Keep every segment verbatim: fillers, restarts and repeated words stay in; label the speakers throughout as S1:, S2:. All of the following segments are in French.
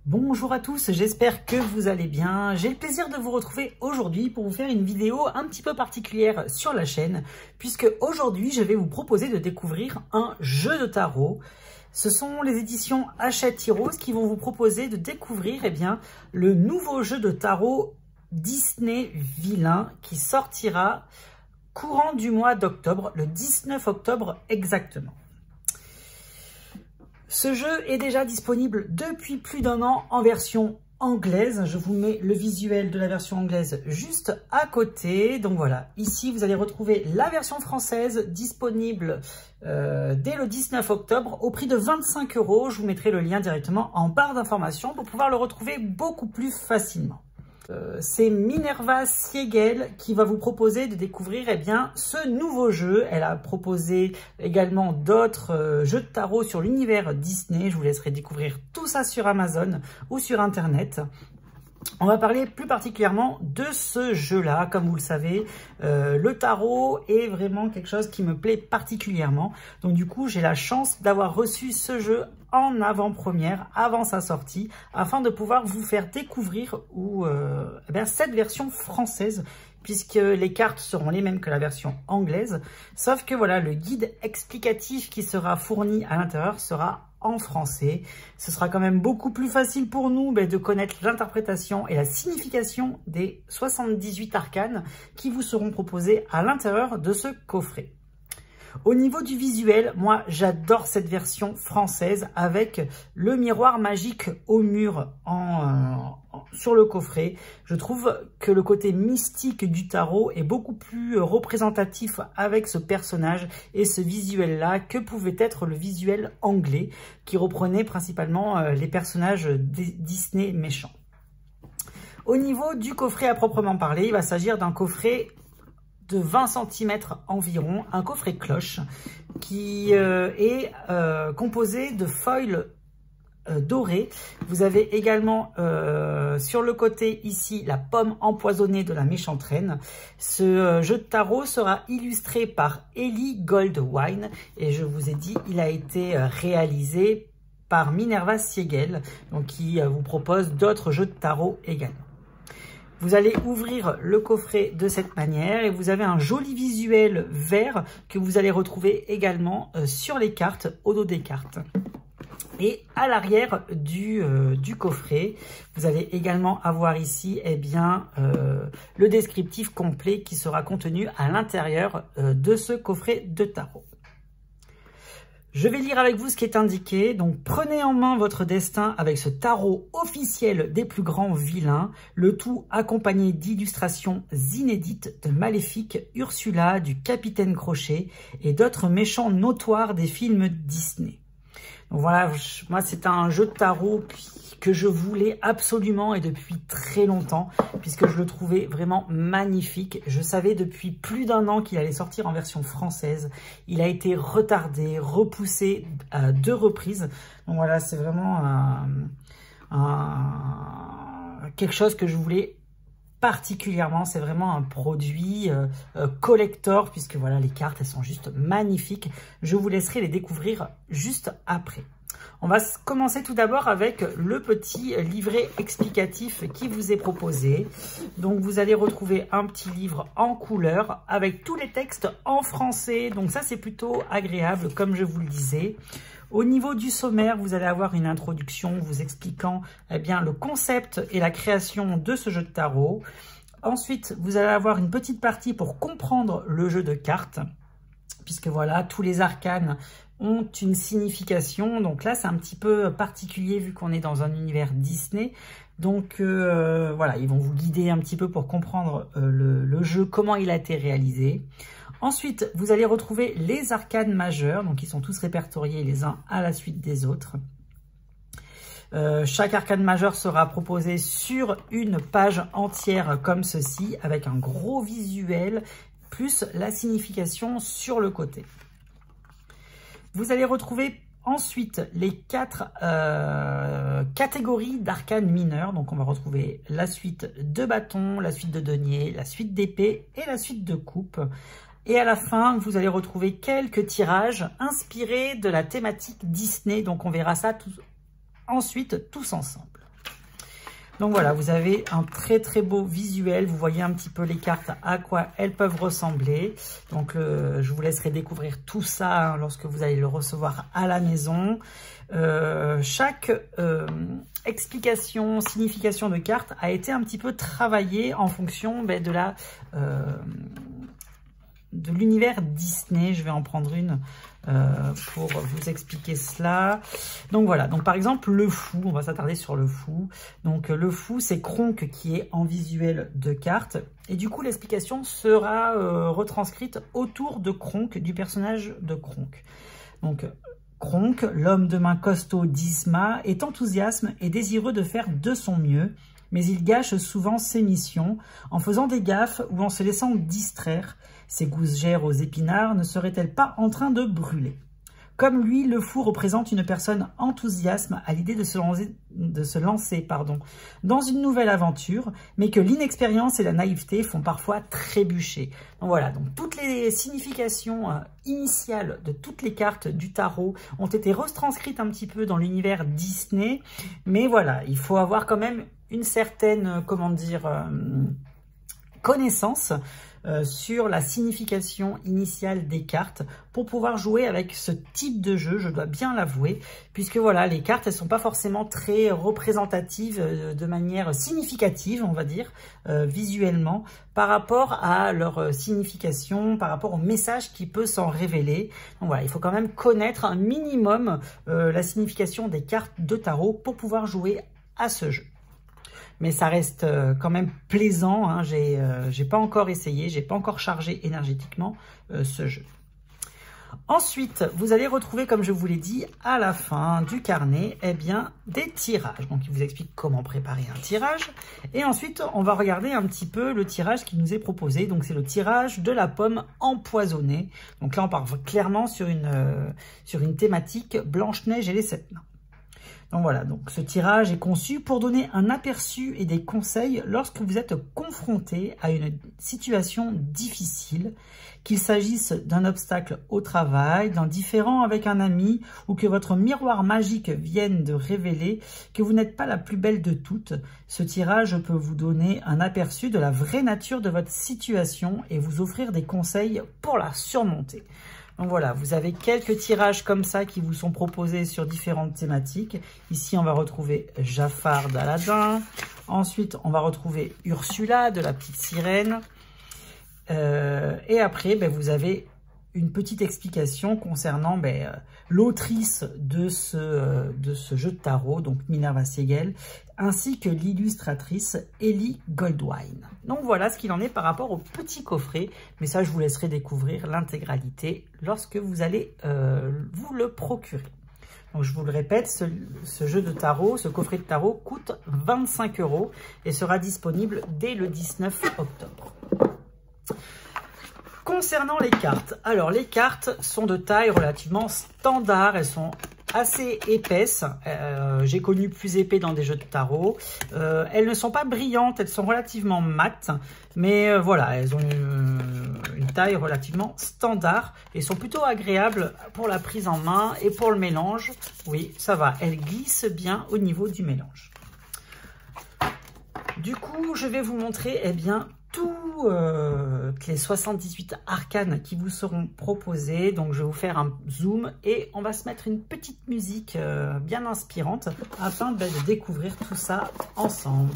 S1: Bonjour à tous, j'espère que vous allez bien. J'ai le plaisir de vous retrouver aujourd'hui pour vous faire une vidéo un petit peu particulière sur la chaîne, puisque aujourd'hui je vais vous proposer de découvrir un jeu de tarot. Ce sont les éditions Hachette Heroes qui vont vous proposer de découvrir eh bien, le nouveau jeu de tarot Disney Vilain qui sortira courant du mois d'octobre, le dix-neuf octobre exactement. Ce jeu est déjà disponible depuis plus d'un an en version anglaise. Je vous mets le visuel de la version anglaise juste à côté. Donc voilà, ici vous allez retrouver la version française disponible euh, dès le dix-neuf octobre au prix de vingt-cinq euros. Je vous mettrai le lien directement en barre d'informations pour pouvoir le retrouver beaucoup plus facilement. Euh, c'est Minerva Siegel qui va vous proposer de découvrir eh bien, ce nouveau jeu. Elle a proposé également d'autres euh, jeux de tarot sur l'univers Disney. Je vous laisserai découvrir tout ça sur Amazon ou sur Internet. On va parler plus particulièrement de ce jeu-là. Comme vous le savez, euh, le tarot est vraiment quelque chose qui me plaît particulièrement. Donc du coup, j'ai la chance d'avoir reçu ce jeu en avant-première, avant sa sortie, afin de pouvoir vous faire découvrir ou, euh, eh bien, cette version française, puisque les cartes seront les mêmes que la version anglaise, sauf que voilà, le guide explicatif qui sera fourni à l'intérieur sera en français. Ce sera quand même beaucoup plus facile pour nous ben, de connaître l'interprétation et la signification des soixante-dix-huit arcanes qui vous seront proposés à l'intérieur de ce coffret. Au niveau du visuel, moi j'adore cette version française avec le miroir magique au mur en, euh, en, sur le coffret. Je trouve que le côté mystique du tarot est beaucoup plus représentatif avec ce personnage et ce visuel-là que pouvait être le visuel anglais qui reprenait principalement euh, les personnages Disney méchants. Au niveau du coffret à proprement parler, il va s'agir d'un coffret de vingt centimètres environ, un coffret cloche qui euh, est euh, composé de foil euh, doré. Vous avez également euh, sur le côté ici la pomme empoisonnée de la méchante reine. Ce euh, jeu de tarot sera illustré par Ellie Goldwine et je vous ai dit, il a été euh, réalisé par Minerva Siegel, donc qui euh, vous propose d'autres jeux de tarot également. Vous allez ouvrir le coffret de cette manière et vous avez un joli visuel vert que vous allez retrouver également euh, sur les cartes, au dos des cartes. Et à l'arrière du, euh, du coffret, vous allez également avoir ici eh bien, euh, le descriptif complet qui sera contenu à l'intérieur euh, de ce coffret de tarot. Je vais lire avec vous ce qui est indiqué. Donc, prenez en main votre destin avec ce tarot officiel des plus grands vilains, le tout accompagné d'illustrations inédites de Maléfique, Ursula, du Capitaine Crochet et d'autres méchants notoires des films Disney. Donc voilà, moi c'est un jeu de tarot que je voulais absolument et depuis très longtemps, puisque je le trouvais vraiment magnifique. Je savais depuis plus d'un an qu'il allait sortir en version française. Il a été retardé, repoussé à deux reprises. Donc voilà, c'est vraiment un, un, quelque chose que je voulais particulièrement. C'est vraiment un produit euh, euh, collector, puisque voilà, les cartes, elles sont juste magnifiques. Je vous laisserai les découvrir juste après. On va commencer tout d'abord avec le petit livret explicatif qui vous est proposé. Donc, vous allez retrouver un petit livre en couleur avec tous les textes en français. Donc, ça, c'est plutôt agréable, comme je vous le disais. Au niveau du sommaire, vous allez avoir une introduction vous expliquant eh bien, le concept et la création de ce jeu de tarot. Ensuite, vous allez avoir une petite partie pour comprendre le jeu de cartes, puisque voilà, tous les arcanes ont une signification. Donc là, c'est un petit peu particulier vu qu'on est dans un univers Disney. Donc euh, voilà, ils vont vous guider un petit peu pour comprendre euh, le, le jeu, comment il a été réalisé. Ensuite, vous allez retrouver les arcanes majeures, donc ils sont tous répertoriés les uns à la suite des autres. Euh, chaque arcane majeur sera proposé sur une page entière comme ceci, avec un gros visuel, plus la signification sur le côté. Vous allez retrouver ensuite les quatre euh, catégories d'arcanes mineurs. Donc on va retrouver la suite de bâton, la suite de denier, la suite d'épée et la suite de coupe. Et à la fin, vous allez retrouver quelques tirages inspirés de la thématique Disney. Donc on verra ça tout, ensuite tous ensemble. Donc voilà, vous avez un très très beau visuel. Vous voyez un petit peu les cartes, à quoi elles peuvent ressembler. Donc le, je vous laisserai découvrir tout ça hein, lorsque vous allez le recevoir à la maison. Euh, chaque euh, explication, signification de carte a été un petit peu travaillée en fonction ben, de la euh, de l'univers Disney. Je vais en prendre une euh, pour vous expliquer cela. Donc voilà, donc par exemple le fou, on va s'attarder sur le fou. Donc le fou, c'est Kronk qui est en visuel de carte. Et du coup, l'explication sera euh, retranscrite autour de Kronk, du personnage de Kronk. Donc Kronk, l'homme de main costaud d'Yzma, est enthousiaste et désireux de faire de son mieux, mais il gâche souvent ses missions en faisant des gaffes ou en se laissant distraire. Ses gougères aux épinards ne seraient-elles pas en train de brûler? Comme lui, le fou représente une personne enthousiaste à l'idée de se lancer, de se lancer pardon, dans une nouvelle aventure, mais que l'inexpérience et la naïveté font parfois trébucher. Donc voilà, donc toutes les significations euh, initiales de toutes les cartes du tarot ont été retranscrites un petit peu dans l'univers Disney, mais voilà, il faut avoir quand même une certaine, comment dire, euh, connaissance Euh, sur la signification initiale des cartes pour pouvoir jouer avec ce type de jeu, je dois bien l'avouer, puisque voilà, les cartes, elles sont pas forcément très représentatives euh, de manière significative, on va dire, euh, visuellement, par rapport à leur euh, signification, par rapport au message qui peut s'en révéler. Donc voilà, il faut quand même connaître un minimum euh, la signification des cartes de tarot pour pouvoir jouer à ce jeu. Mais ça reste quand même plaisant, hein. J'ai euh, j'ai pas encore essayé, j'ai pas encore chargé énergétiquement euh, ce jeu. Ensuite, vous allez retrouver, comme je vous l'ai dit, à la fin du carnet, eh bien, des tirages. Donc, il vous explique comment préparer un tirage. Et ensuite, on va regarder un petit peu le tirage qui nous est proposé. Donc, c'est le tirage de la pomme empoisonnée. Donc là, on part clairement sur une, euh, sur une thématique Blanche-Neige et les sept nains. Donc voilà, donc ce tirage est conçu pour donner un aperçu et des conseils lorsque vous êtes confronté à une situation difficile, qu'il s'agisse d'un obstacle au travail, d'un différend avec un ami ou que votre miroir magique vienne de révéler que vous n'êtes pas la plus belle de toutes. Ce tirage peut vous donner un aperçu de la vraie nature de votre situation et vous offrir des conseils pour la surmonter. Donc voilà, vous avez quelques tirages comme ça qui vous sont proposés sur différentes thématiques. Ici, on va retrouver Jafar d'Aladin. Ensuite, on va retrouver Ursula de la petite sirène. Euh, et après, ben, vous avez une petite explication concernant ben, euh, l'autrice de ce, euh, de ce jeu de tarot, donc Minerva Siegel, ainsi que l'illustratrice Ellie Goldwyn. Donc voilà ce qu'il en est par rapport au petit coffret, mais ça je vous laisserai découvrir l'intégralité lorsque vous allez euh, vous le procurer. Donc je vous le répète, ce, ce jeu de tarot, ce coffret de tarot coûte vingt-cinq euros et sera disponible dès le dix-neuf octobre. Concernant les cartes, alors les cartes sont de taille relativement standard, elles sont assez épaisses, euh, j'ai connu plus épais dans des jeux de tarot, euh, elles ne sont pas brillantes, elles sont relativement mates, mais euh, voilà, elles ont une, une taille relativement standard et sont plutôt agréables pour la prise en main et pour le mélange. Oui, ça va, elles glissent bien au niveau du mélange. Du coup, je vais vous montrer, eh bien, tous euh, les soixante-dix-huit arcanes qui vous seront proposés. Donc, je vais vous faire un zoom et on va se mettre une petite musique euh, bien inspirante afin bah, de découvrir tout ça ensemble.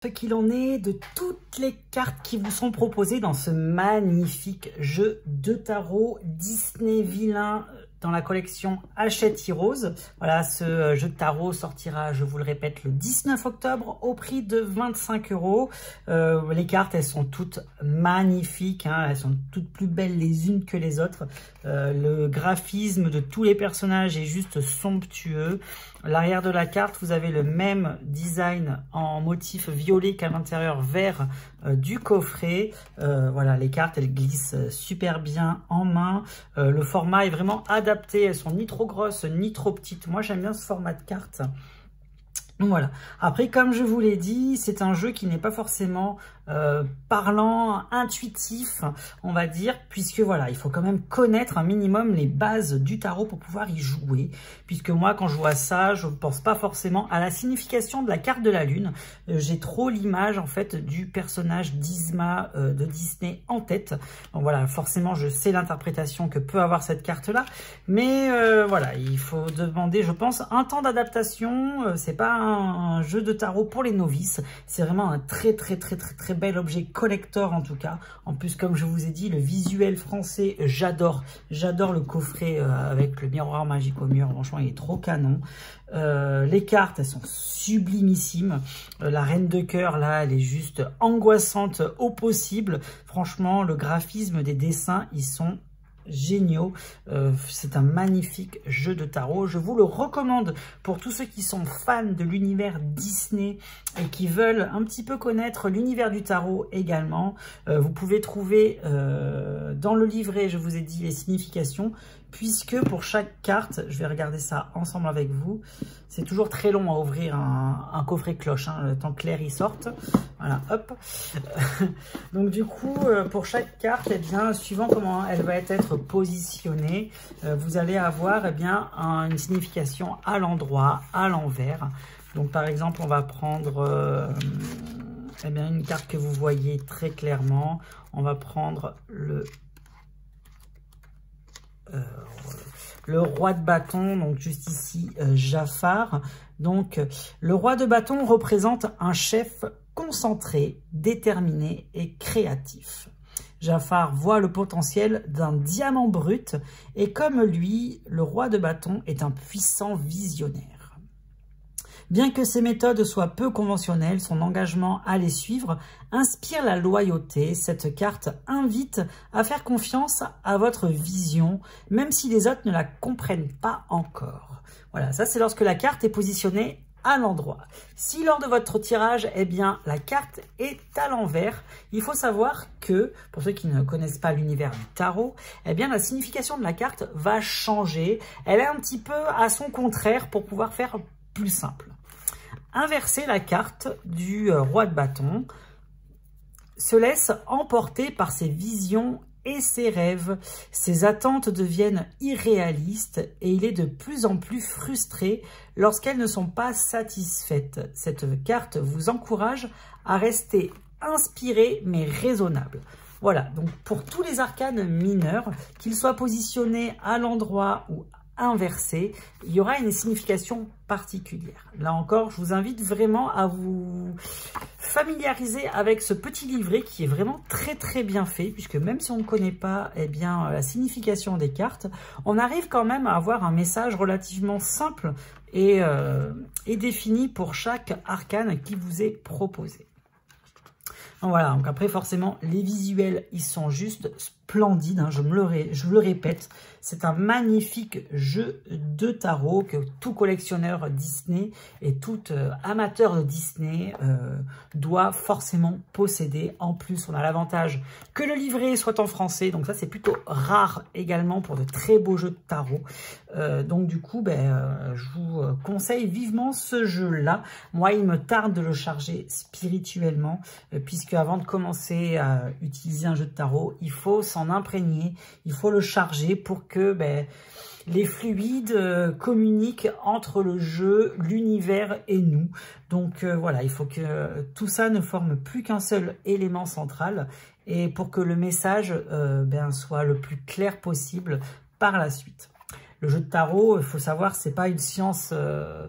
S1: Ce qu'il en est de toutes les cartes qui vous sont proposées dans ce magnifique jeu de tarot Disney Vilain dans la collection Hachette Heroes. Voilà, ce jeu de tarot sortira, je vous le répète, le dix-neuf octobre au prix de vingt-cinq euros. Euh, les cartes, elles sont toutes magnifiques, hein, elles sont toutes plus belles les unes que les autres. Euh, le graphisme de tous les personnages est juste somptueux. L'arrière de la carte, vous avez le même design en motif violet qu'à l'intérieur vert euh, du coffret. Euh, voilà, les cartes, elles glissent super bien en main. Euh, le format est vraiment adapté. Elles sont ni trop grosses, ni trop petites. Moi, j'aime bien ce format de carte. Donc voilà. Après, comme je vous l'ai dit, c'est un jeu qui n'est pas forcément euh, parlant, intuitif, on va dire, puisque voilà, il faut quand même connaître un minimum les bases du tarot pour pouvoir y jouer. Puisque moi, quand je vois ça, je ne pense pas forcément à la signification de la carte de la lune. Euh, J'ai trop l'image en fait du personnage d'Yzma euh, de Disney en tête. Donc voilà, forcément, je sais l'interprétation que peut avoir cette carte-là, mais euh, voilà, il faut demander, je pense, un temps d'adaptation. Euh, c'est pas un un jeu de tarot pour les novices, c'est vraiment un très très très très très bel objet collector en tout cas. En plus, comme je vous ai dit, le visuel français, j'adore, j'adore le coffret euh, avec le miroir magique au mur, franchement il est trop canon. Euh, les cartes, elles sont sublimissimes. Euh, la reine de cœur, là, elle est juste angoissante au possible. Franchement, le graphisme des dessins, ils sont géniaux. Euh, c'est un magnifique jeu de tarot. Je vous le recommande pour tous ceux qui sont fans de l'univers Disney et qui veulent un petit peu connaître l'univers du tarot également. Euh, vous pouvez trouver euh, dans le livret, je vous ai dit les significations, puisque pour chaque carte, je vais regarder ça ensemble avec vous, c'est toujours très long à ouvrir un, un coffret cloche, hein, le temps que l'air y sorte. Voilà, hop. Donc du coup, pour chaque carte, eh bien, suivant comment elle va être positionnée, vous allez avoir eh bien, un, une signification à l'endroit, à l'envers. Donc par exemple, on va prendre euh, eh bien, une carte que vous voyez très clairement. On va prendre le... Euh, le roi de bâton, donc juste ici euh, Jafar. Donc le roi de bâton représente un chef concentré, déterminé et créatif. Jafar voit le potentiel d'un diamant brut et comme lui, le roi de bâton est un puissant visionnaire. Bien que ses méthodes soient peu conventionnelles, son engagement à les suivre inspire la loyauté. Cette carte invite à faire confiance à votre vision, même si les autres ne la comprennent pas encore. Voilà, ça c'est lorsque la carte est positionnée à l'endroit. Si lors de votre tirage, eh bien, la carte est à l'envers, il faut savoir que, pour ceux qui ne connaissent pas l'univers du tarot, eh bien, la signification de la carte va changer. Elle est un petit peu à son contraire pour pouvoir faire plus simple. Inverser la carte du roi de bâton se laisse emporter par ses visions et ses rêves. Ses attentes deviennent irréalistes et il est de plus en plus frustré lorsqu'elles ne sont pas satisfaites. Cette carte vous encourage à rester inspiré mais raisonnable. Voilà, donc pour tous les arcanes mineurs, qu'ils soient positionnés à l'endroit ou inversé, il y aura une signification particulière. Là encore, je vous invite vraiment à vous familiariser avec ce petit livret qui est vraiment très très bien fait, puisque même si on ne connaît pas eh bien, la signification des cartes, on arrive quand même à avoir un message relativement simple et, euh, et défini pour chaque arcane qui vous est proposé. Donc voilà, donc après forcément les visuels ils sont juste splendides, hein, je me le, ré, je le répète, c'est un magnifique jeu de tarot que tout collectionneur Disney et tout euh, amateur de Disney euh, doit forcément posséder. En plus on a l'avantage que le livret soit en français, donc ça c'est plutôt rare également pour de très beaux jeux de tarot. Euh, donc du coup ben, euh, je vous conseille vivement ce jeu là. Moi il me tarde de le charger spirituellement euh, puisque avant de commencer à utiliser un jeu de tarot, il faut s'en imprégner, il faut le charger pour que ben, les fluides euh, communiquent entre le jeu, l'univers et nous. Donc euh, voilà, il faut que tout ça ne forme plus qu'un seul élément central et pour que le message euh, ben, soit le plus clair possible par la suite. Le jeu de tarot, il faut savoir, c'est pas une science... Euh,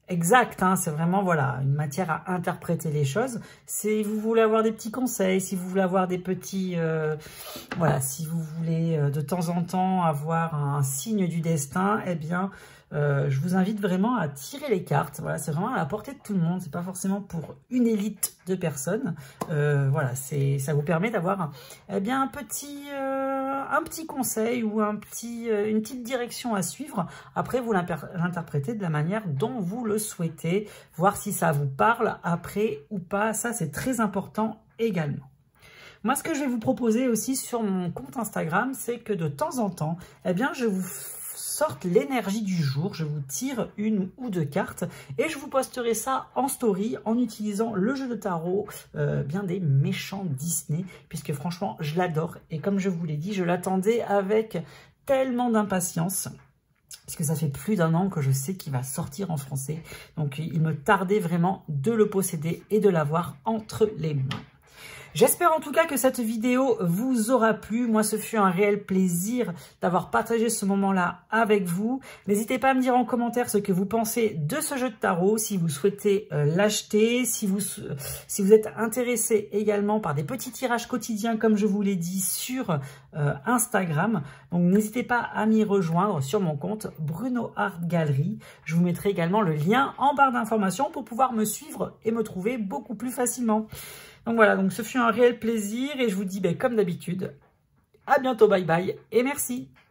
S1: exact, hein, c'est vraiment voilà une matière à interpréter les choses. Si vous voulez avoir des petits conseils, si vous voulez avoir des petits... Euh, voilà, si vous voulez euh, de temps en temps avoir un signe du destin, eh bien... Euh, je vous invite vraiment à tirer les cartes. Voilà, c'est vraiment à la portée de tout le monde. C'est pas forcément pour une élite de personnes. Euh, voilà, c'est ça vous permet d'avoir eh bien un petit euh, un petit conseil ou un petit euh, une petite direction à suivre. Après, vous l'interprétez de la manière dont vous le souhaitez, voir si ça vous parle après ou pas. Ça, c'est très important également. Moi, ce que je vais vous proposer aussi sur mon compte Instagram, c'est que de temps en temps, eh bien, je vous sorte l'énergie du jour, je vous tire une ou deux cartes et je vous posterai ça en story en utilisant le jeu de tarot euh, bien des méchants Disney, puisque franchement je l'adore et comme je vous l'ai dit, je l'attendais avec tellement d'impatience. Parce que ça fait plus d'un an que je sais qu'il va sortir en français, donc il me tardait vraiment de le posséder et de l'avoir entre les mains. J'espère en tout cas que cette vidéo vous aura plu. Moi, ce fut un réel plaisir d'avoir partagé ce moment-là avec vous. N'hésitez pas à me dire en commentaire ce que vous pensez de ce jeu de tarot, si vous souhaitez euh, l'acheter, si vous, si vous êtes intéressé également par des petits tirages quotidiens, comme je vous l'ai dit, sur euh, Instagram. Donc, n'hésitez pas à m'y rejoindre sur mon compte Bruno Art Gallery. Je vous mettrai également le lien en barre d'informations pour pouvoir me suivre et me trouver beaucoup plus facilement. Donc voilà, donc ce fut un réel plaisir et je vous dis ben, comme d'habitude, à bientôt, bye bye et merci.